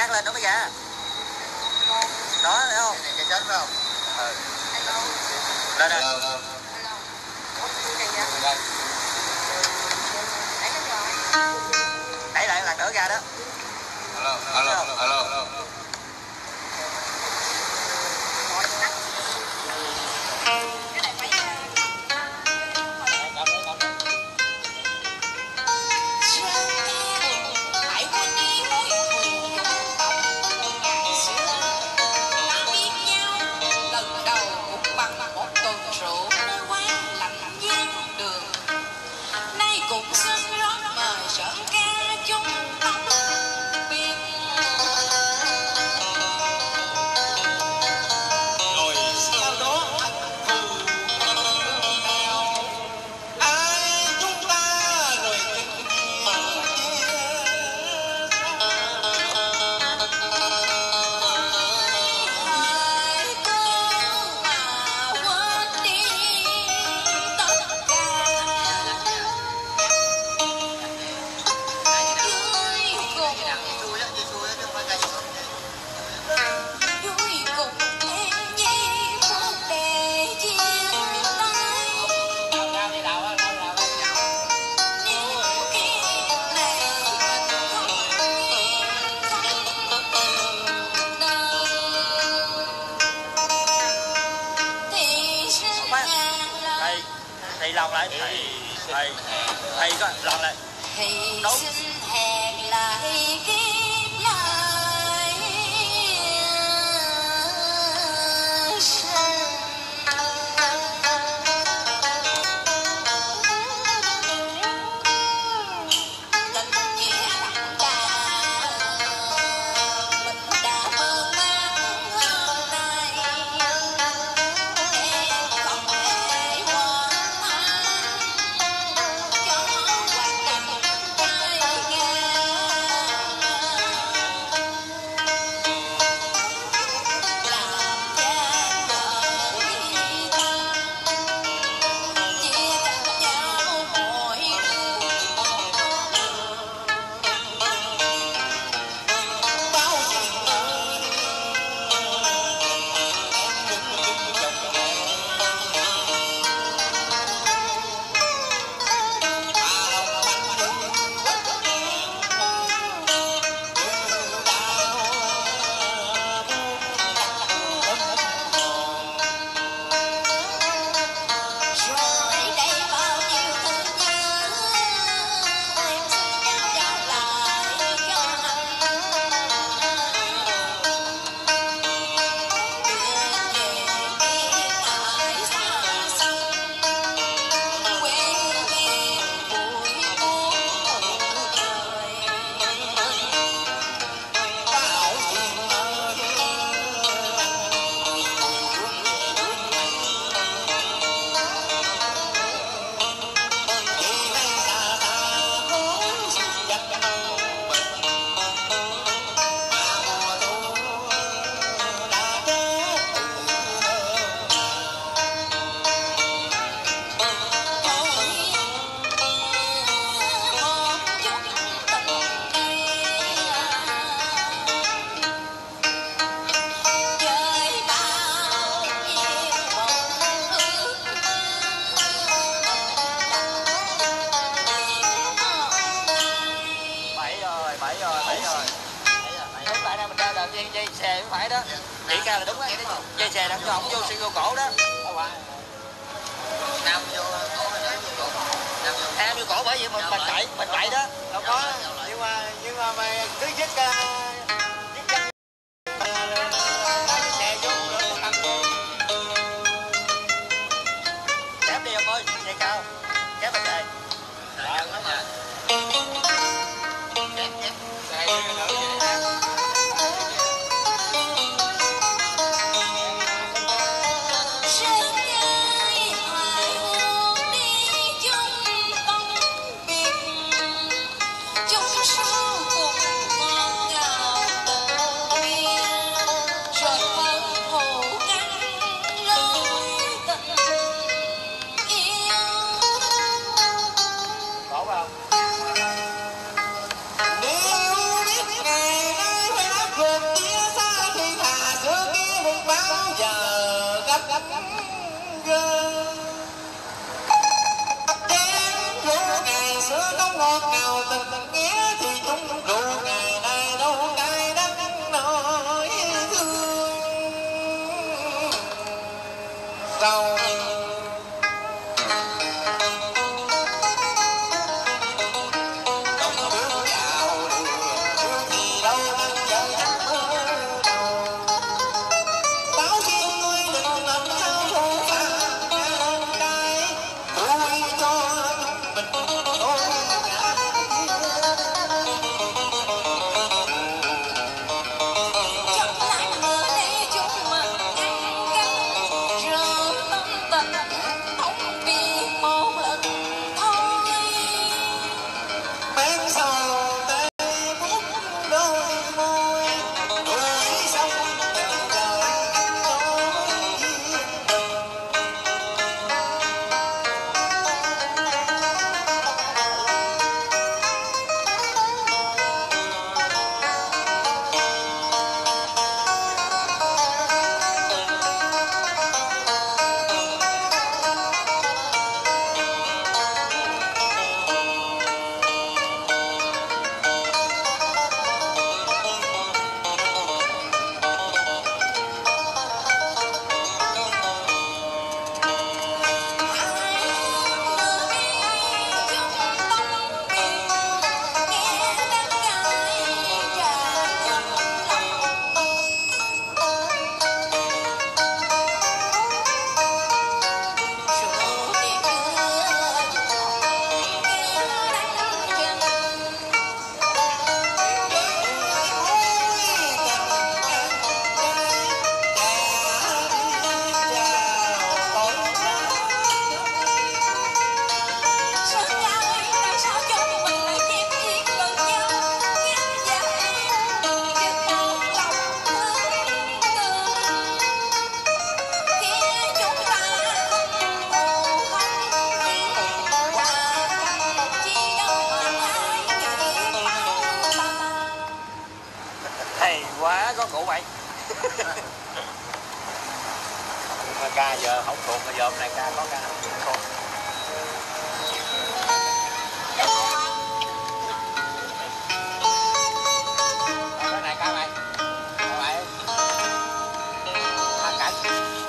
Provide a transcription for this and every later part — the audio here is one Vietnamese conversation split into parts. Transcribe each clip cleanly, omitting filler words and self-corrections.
hát lên nó mới ra. Đó thấy không? Cái chết phải không? Ừ. Lên đây. Đẩy lại lần nữa ra đó. Alo. Thầy lòng lại, thầy có lòng lại. Đúng. Xin hẹn lại kiếp lại tình nghĩa đậm đà mình đã mơ mang hôm nay em không thể hoàn thành cho hoàn tình trai ngang làm cha đợi ta chia cắt nhau mỗi bao chuyện rồi đây bao nhiêu thứ nhớ em xin nhau trả lại cho anh đưa về biên ải xa xăm quên em vui buồn trời bao chuyện Bảy rồi. Đúng lại đây mình ra đợt dây xe cũng phải đó. Chỉ ra là đúng á. Dây xe đâm cho ổng vô xuyên vô cổ đó. Nam vô cổ hay nam vô cổ? Em vô cổ bởi vì mình chạy đó. Đâu có. Nhưng mà mày cứ dứt chân xe vô rồi tăng vô. Kép đi ông ơi, dây cao. Kép bên đây. Đợn lắm à. Xe vô nữa vậy ha. Sớm nay hoài hôn đi chung tông biệt chung sống cùng ngọt ngào bờ biên rồi mơ hồ căng lối tình yêu. Cổ không? Nếu biết ngày nay phải đáp ngày xưa có ngọt ngào tình nghĩa thì chung rượu ngày nay đâu cay đắng nỗi thương sầu. Quá có cụ mày. Ca giờ không thuộc mà giờ hôm nay ca có ca không. Cái này ca mày. Mày. Ca cảnh.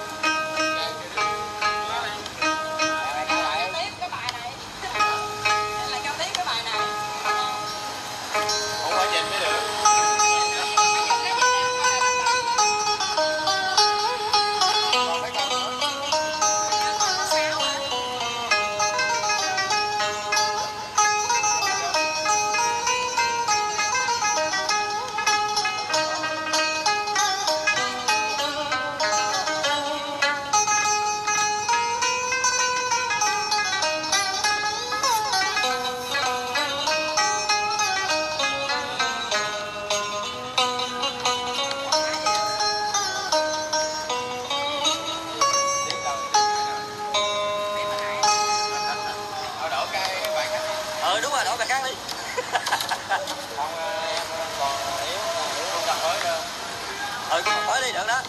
Đúng rồi, đổi bài khác đi. Không còn yếu không cần tới đâu. Còn tới đi được đó.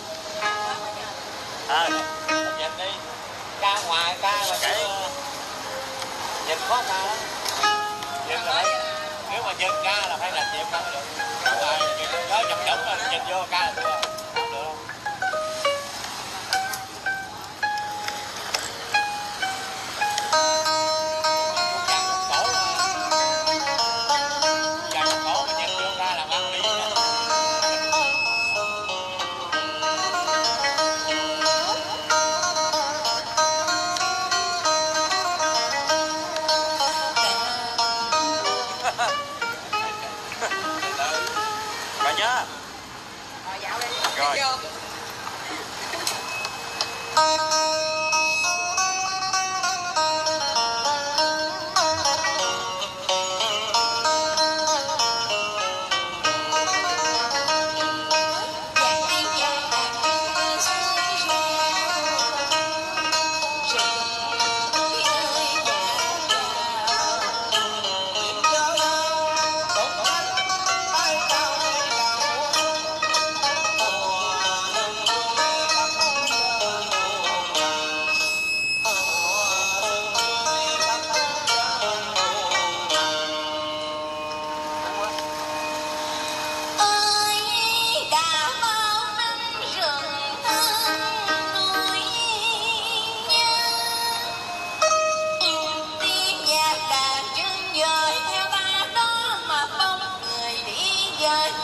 Dịch đi. Ca ngoài ca mà chứ. Dịch khó ca lắm. Dịch là phải, nếu mà dịch ca là phải là chịu ca mới được. Nói chậm chậm là dịch vô ca là được. Không được đâu. Rồi nhá. Rồi.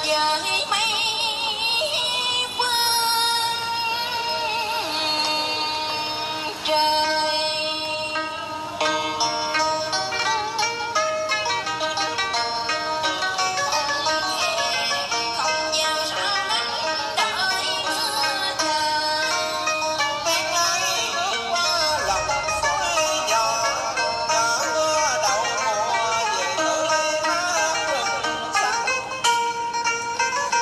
với mấy phương trời không giàu sao nắng đợi mưa trời tiếng ấy qua lòng suối nhỏ nhỏ mưa đậu mùa về tới mát rừng xanh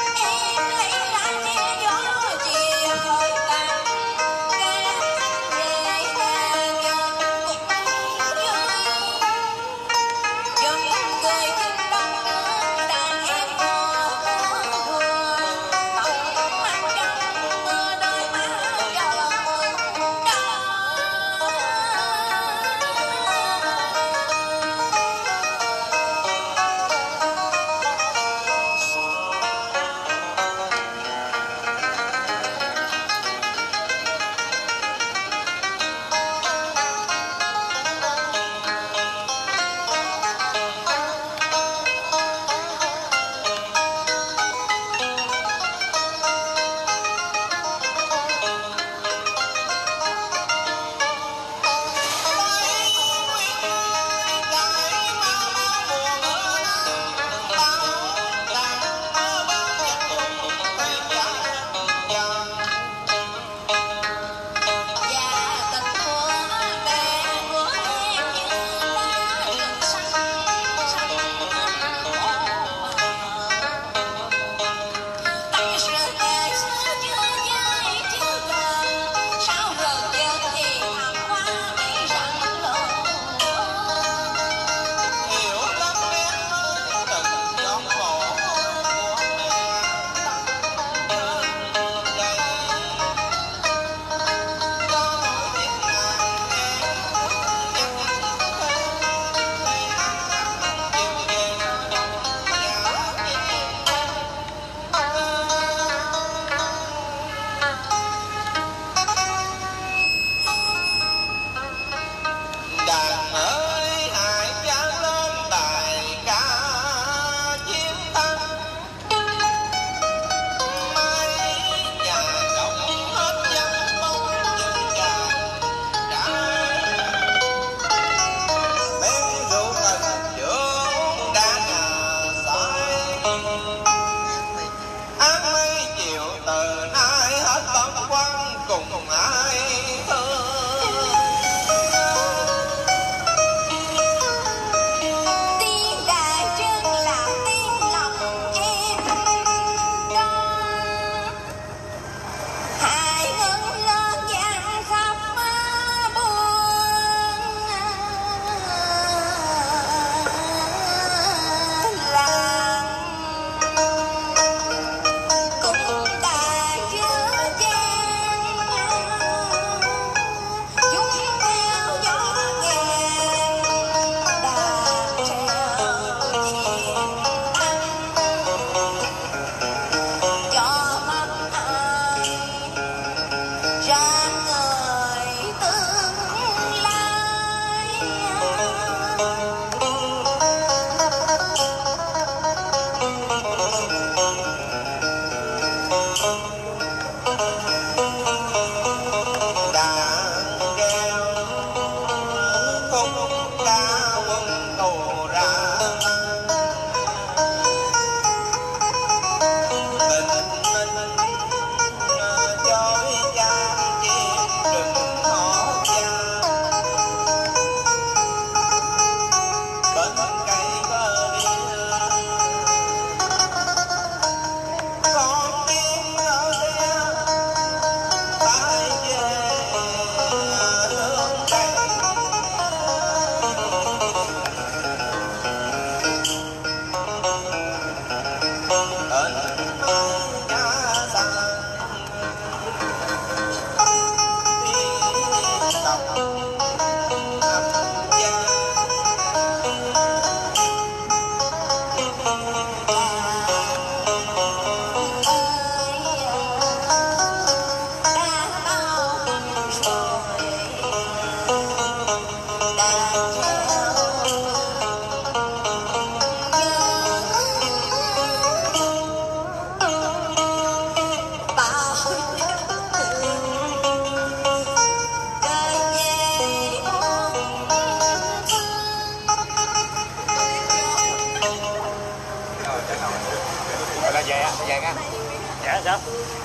về nha. Dạ sao?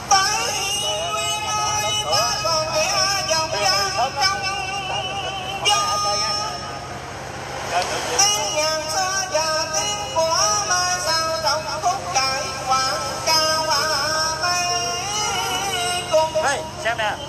Ngàn xa già tiếng của mai sao trong khúc đại quảng cao mấy cùng Hey, xem nè.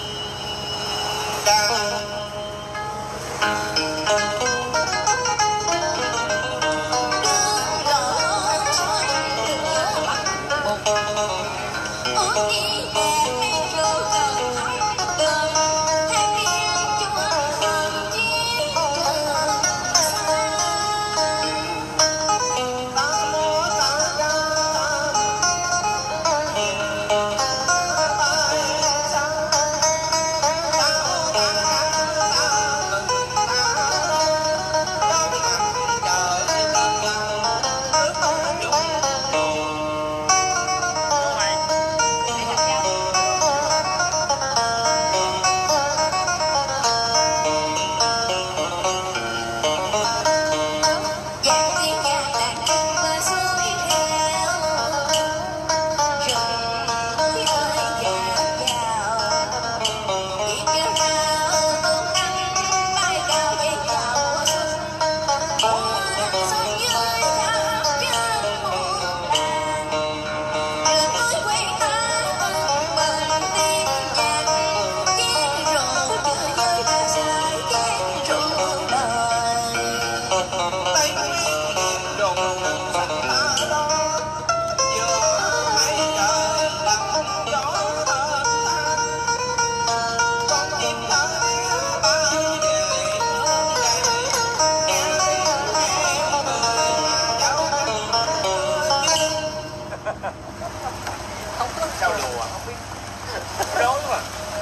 Sao đùa không biết. Rối mà.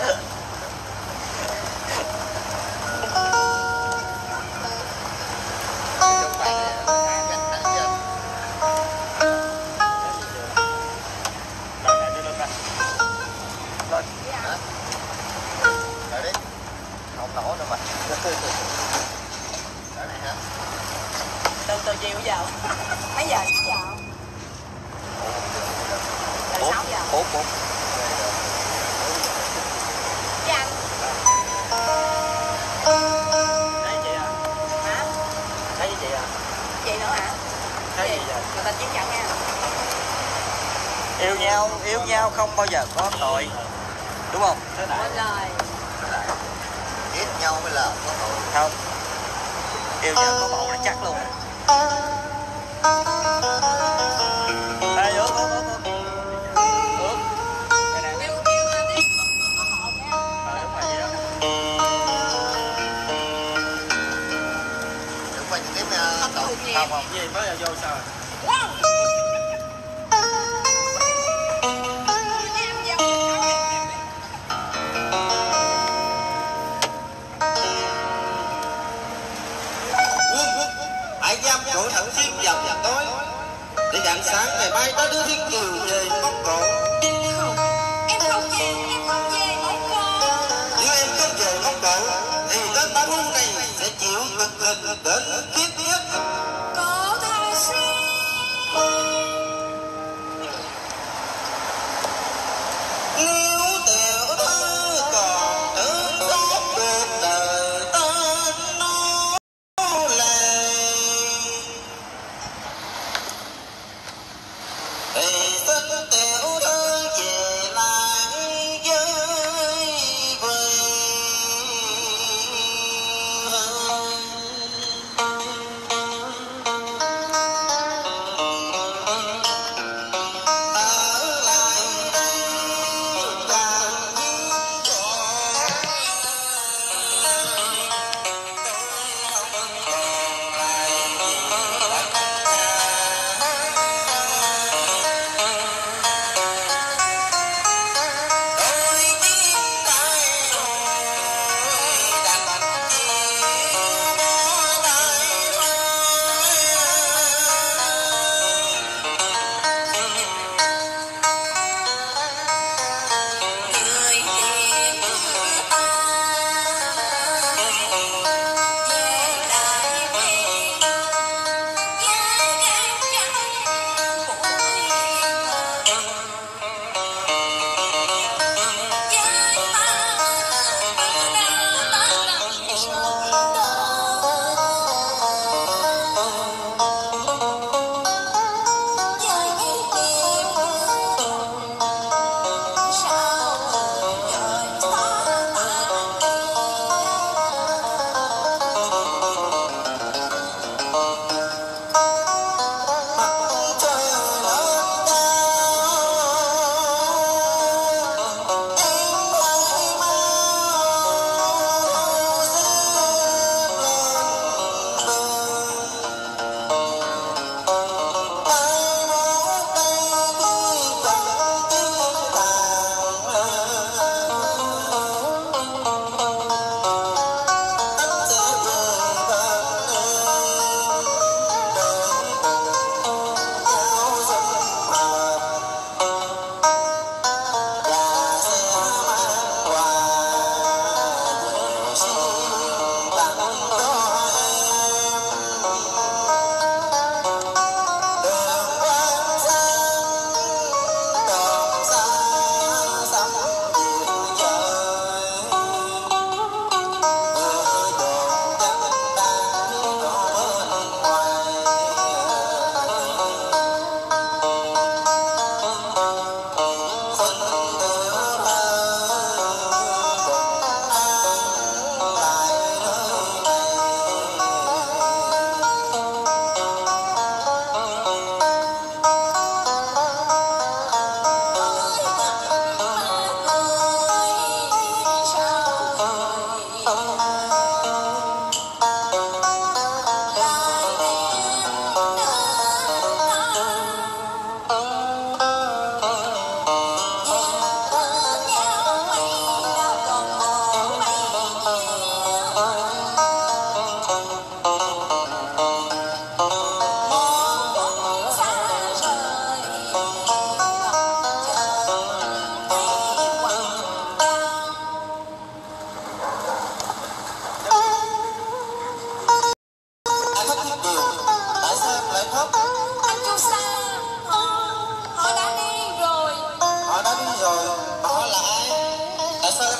Từ chiều giờ mấy giờ? 6 giờ. Từ 6 giờ. 4. Với anh. Thấy chị à? Hả? Thấy với chị à? Chị nữa hả? Thấy gì vậy? Người ta chiến trận nha. Yêu nhau không bao giờ có tội, đúng không? Quên lời. Ghét nhau mới là có tội. Không, yêu nhau có bầu là chắc luôn. Đây, ước. Kêu lên đi. Có hồn nha. Đúng rồi, vậy đó. Đừng quay trực tiếp nha. Không, gì mới là vô sao rồi? Hãy giam cổ thẳng xiết vào tối để rạng sáng ngày mai ta đưa thiên kiều về móc cổ. Không, em không về móc cổ. Nếu em không về móc cổ thì đến ba hôm này sẽ chịu cực hình đến kiếp nhất. Cổ thà xin. Nếu tiểu thư còn thương xót được đời tên nô lệ thì xin tiểu thư về lại với quê hương.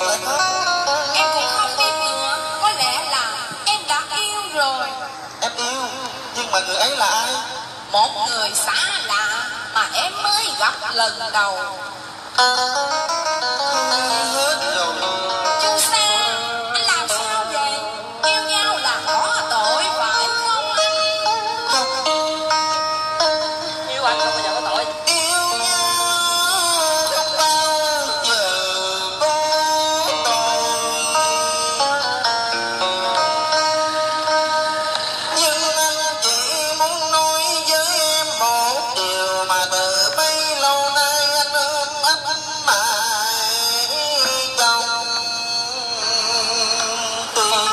lại khóc? Em cũng không biết nữa, có lẽ là em đã yêu rồi. Em yêu, nhưng mà người ấy là ai? Một người xa lạ mà em mới gặp lần đầu. Hết rồi. Chú Sa, anh làm sao vậy? Yêu nhau là có tội phải không anh? Không, Yêu anh không bao giờ có tội. yêu nhau không bao giờ có tội. Nhưng anh chỉ muốn nói với em một điều mà từ bấy lâu nay anh ôm ấp mãi trong tim.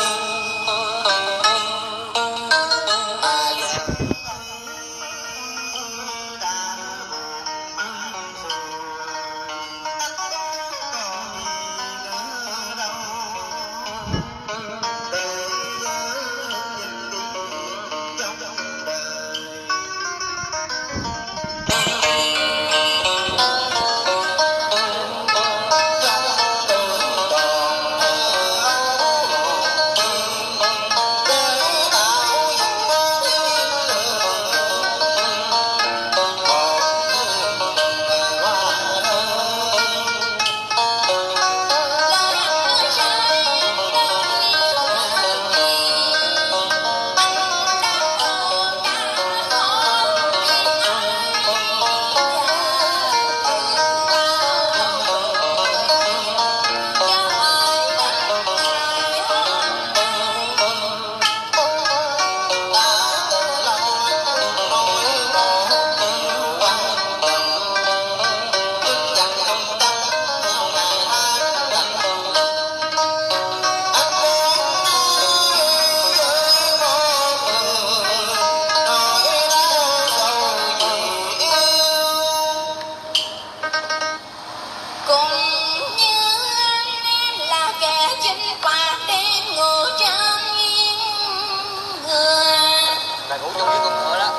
Cũng như anh em là kẻ chinh phạt đêm ngủ trên yên người. Là ngủ chung với con ngựa đó.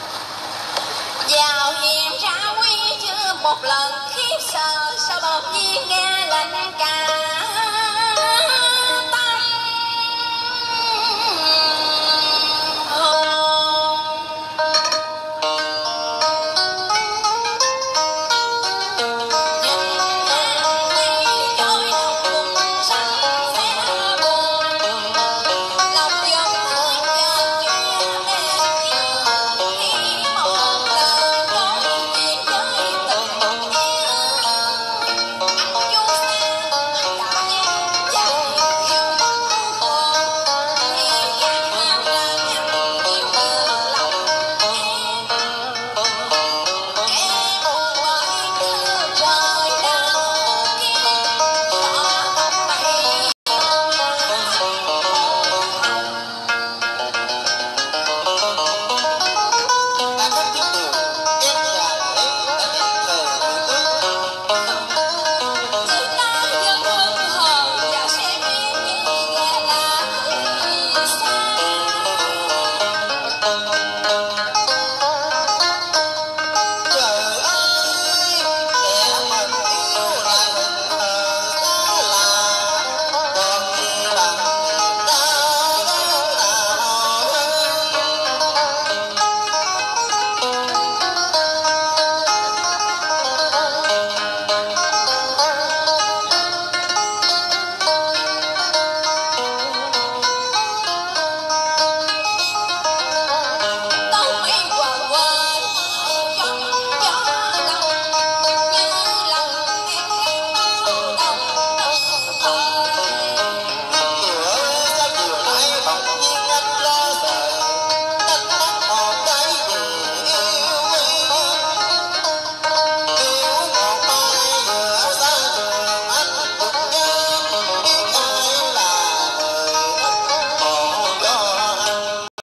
Vào hiền ra quy chưa một lần khiếp sợ, sao đột nhiên nghe lệnh cài.